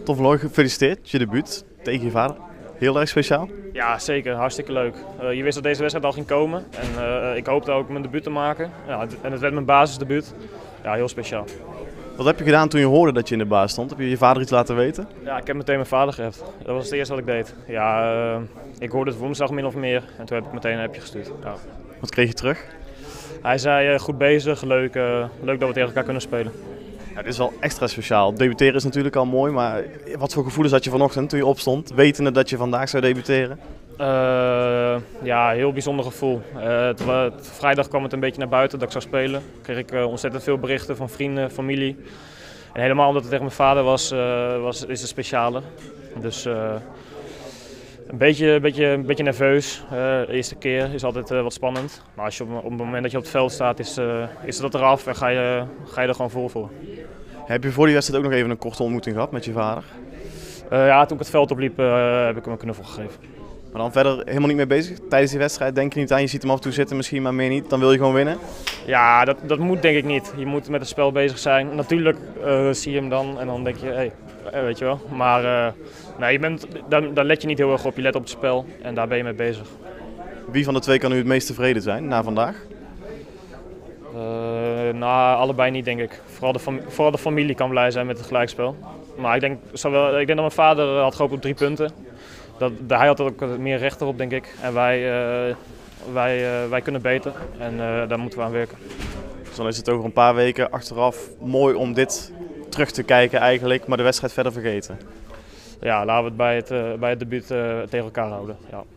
Tom van Looy, gefeliciteerd, je debuut tegen je vader. Heel erg speciaal. Ja, zeker. Hartstikke leuk. Je wist dat deze wedstrijd al ging komen en ik hoopte ook mijn debuut te maken. Ja, en het werd mijn basisdebuut. Ja, heel speciaal. Wat heb je gedaan toen je hoorde dat je in de baas stond? Heb je je vader iets laten weten? Ja, ik heb meteen mijn vader geappt. Dat was het eerste wat ik deed. Ja, ik hoorde het woensdag min of meer en toen heb ik meteen een appje gestuurd. Ja. Wat kreeg je terug? Hij zei goed bezig, leuk dat we tegen elkaar kunnen spelen. Ja, dit is wel extra speciaal. Debuteren is natuurlijk al mooi, maar wat voor gevoelens had je vanochtend toen je opstond, wetende dat je vandaag zou debuteren? Ja, heel bijzonder gevoel. Vrijdag kwam het een beetje naar buiten dat ik zou spelen. Kreeg ik ontzettend veel berichten van vrienden, familie. En helemaal omdat het tegen mijn vader is het speciale. Dus een beetje nerveus. De eerste keer is altijd wat spannend. Maar als je op het moment dat je op het veld staat, is dat eraf en ga je er gewoon vol voor. Heb je voor die wedstrijd ook nog even een korte ontmoeting gehad met je vader? Ja, toen ik het veld opliep heb ik hem een knuffel gegeven. Maar dan verder helemaal niet mee bezig tijdens die wedstrijd? Denk je niet aan, je ziet hem af en toe zitten misschien, maar meer niet. Dan wil je gewoon winnen? Ja, dat moet denk ik niet. Je moet met het spel bezig zijn. Natuurlijk zie je hem dan en dan denk je, hey, weet je wel. Maar nee, daar let je niet heel erg op. Je let op het spel en daar ben je mee bezig. Wie van de twee kan u het meest tevreden zijn na vandaag? Nou, allebei niet denk ik. Vooral de familie kan blij zijn met het gelijkspel. Maar ik denk dat mijn vader had gehoopt op 3 punten. Hij had er ook meer recht op, denk ik. En wij kunnen beter en daar moeten we aan werken. Dus dan is het over een paar weken achteraf mooi om dit terug te kijken eigenlijk, maar de wedstrijd verder vergeten. Ja, laten we het bij het debuut tegen elkaar houden. Ja.